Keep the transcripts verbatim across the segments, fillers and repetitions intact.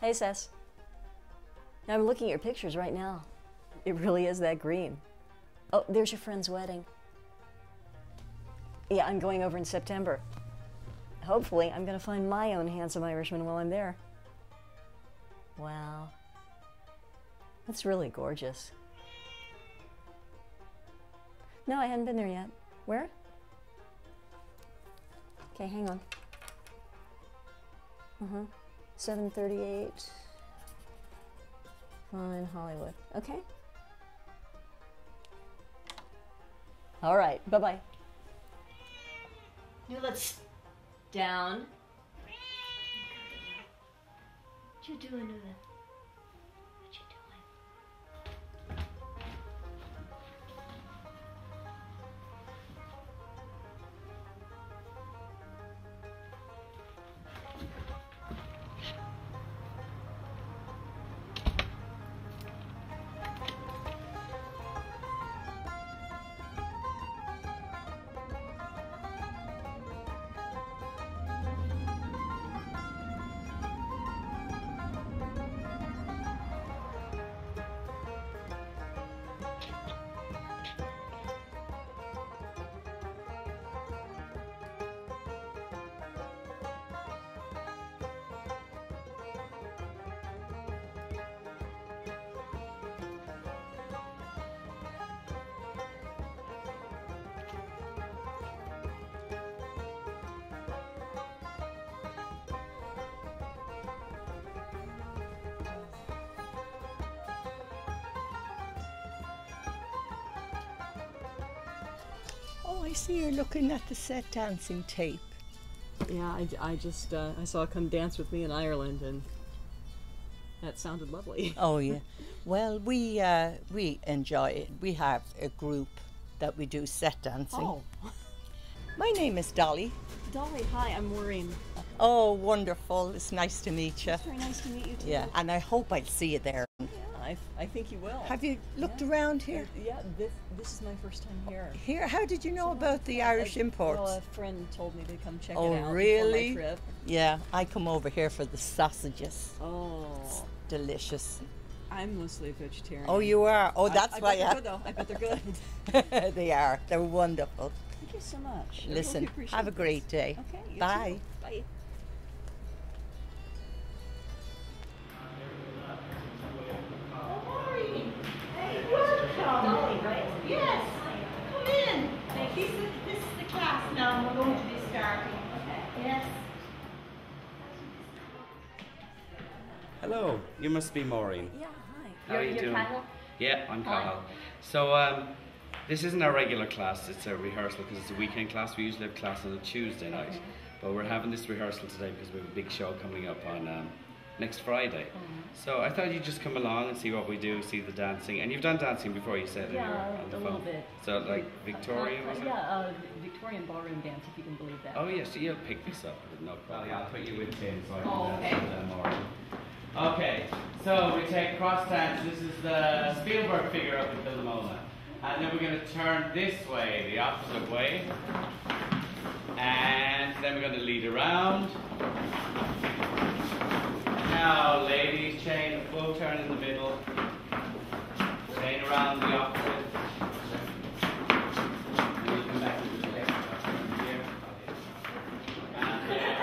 Hey, Sess. Now, I'm looking at your pictures right now. It really is that green. Oh, there's your friend's wedding. Yeah, I'm going over in September. Hopefully, I'm going to find my own handsome Irishman while I'm there. Wow. That's really gorgeous. No, I hadn't been there yet. Where? Okay, hang on. Uh-huh. seven thirty-eight. Fine, Hollywood. Okay. All right, bye-bye. Now let's down. What you doing, Nula? What you doing? Oh, I see you're looking at the set dancing tape. Yeah, I, I just, uh, I saw Come Dance With Me in Ireland, and that sounded lovely. Oh, yeah. Well, we, uh, we enjoy it. We have a group that we do set dancing. Oh. My name is Dolly. Dolly, hi, I'm Maureen. Oh, wonderful. It's nice to meet you. It's very nice to meet you, too. Yeah, and I hope I'll see you there. Yeah, I, I think you will. Have you looked yeah. around here? Yeah, this, this is my first time here. Here? How did you know So, about the uh, Irish a, imports? Well, a friend told me to come check Oh, it out really? before my trip. Yeah, I come over here for the sausages. Oh. It's delicious. I'm mostly a vegetarian. Oh, you are? Oh, that's I, I why bet they're I... good, though. I bet they're good. They are. They're wonderful. Thank you so much. I Listen, really appreciate have a great day. Okay, you Bye. too. Bye. Dolly, right? Yes. Come in. This is, this is the class now. We're going to be starting. Okay. Yes. Hello. You must be Maureen. Yeah, hi. How are you doing? Kahler? Yeah, I'm Hi. Kahler. So um, this isn't our regular class. It's a rehearsal because it's a weekend class. We usually have class on a Tuesday night, Okay. but we're having this rehearsal today because we have a big show coming up on um, next Friday. Mm-hmm. So I thought you'd just come along and see what we do, see the dancing. And you've done dancing before, you said, in your, Yeah, on the a phone. little bit. So like Victorian, Uh, was it? Yeah, uh, Victorian ballroom dance, if you can believe that. Oh yes, you'll pick this up with no problem. I'll put you with Tim so I can Oh, dance okay. with them more. Okay, so we take cross dance. This is the Spielberg figure up in Philomona. And then we're going to turn this way, the opposite way. And then we're going to lead around. Now, ladies, chain, full turn in the middle. Chain around the opposite. And you come back to the left. Here. And there.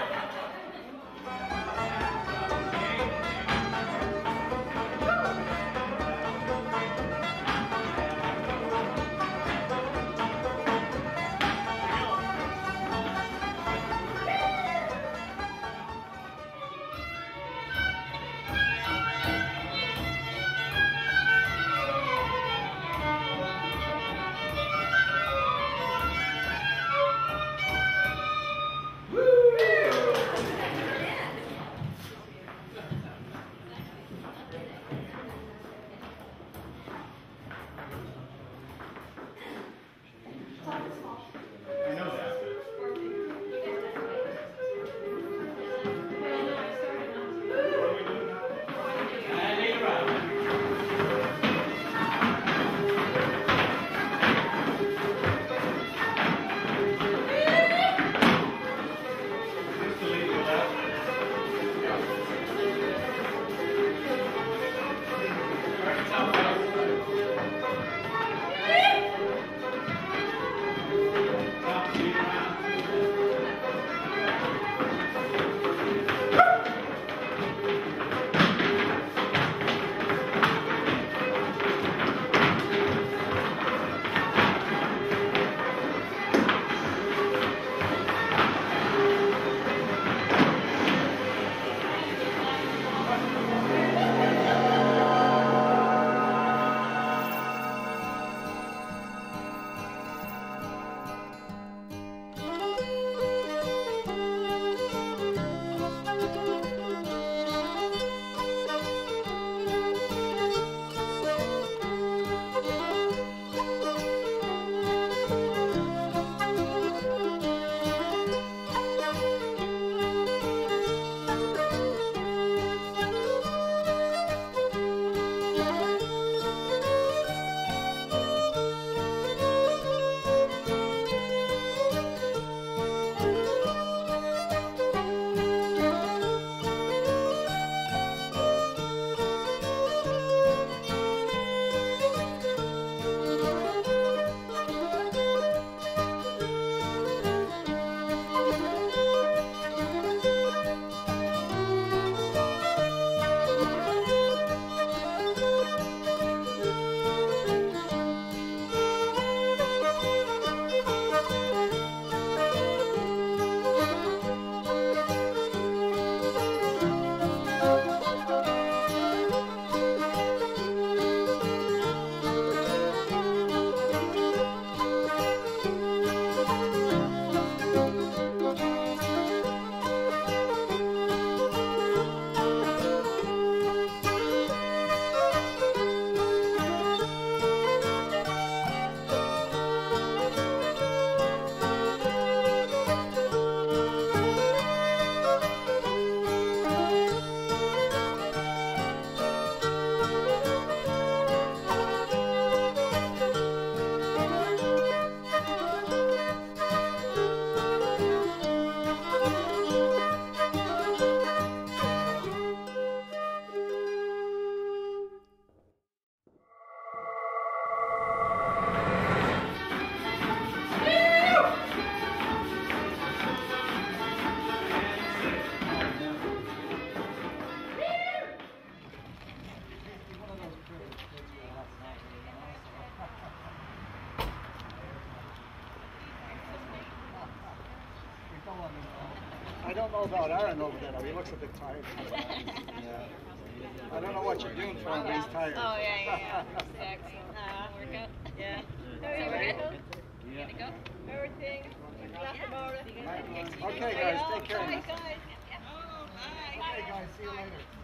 I don't know about Aaron over there. He looks a bit tired. Yeah. I don't know what you're doing for him, but he's tired. Oh, yeah, yeah, yeah. Exactly. Uh, workout. Yeah. How are you, Rachel? Yeah. Gonna go? Everything. Okay, guys, take care. Bye, guys. Oh, bye. Okay, guys, see you later.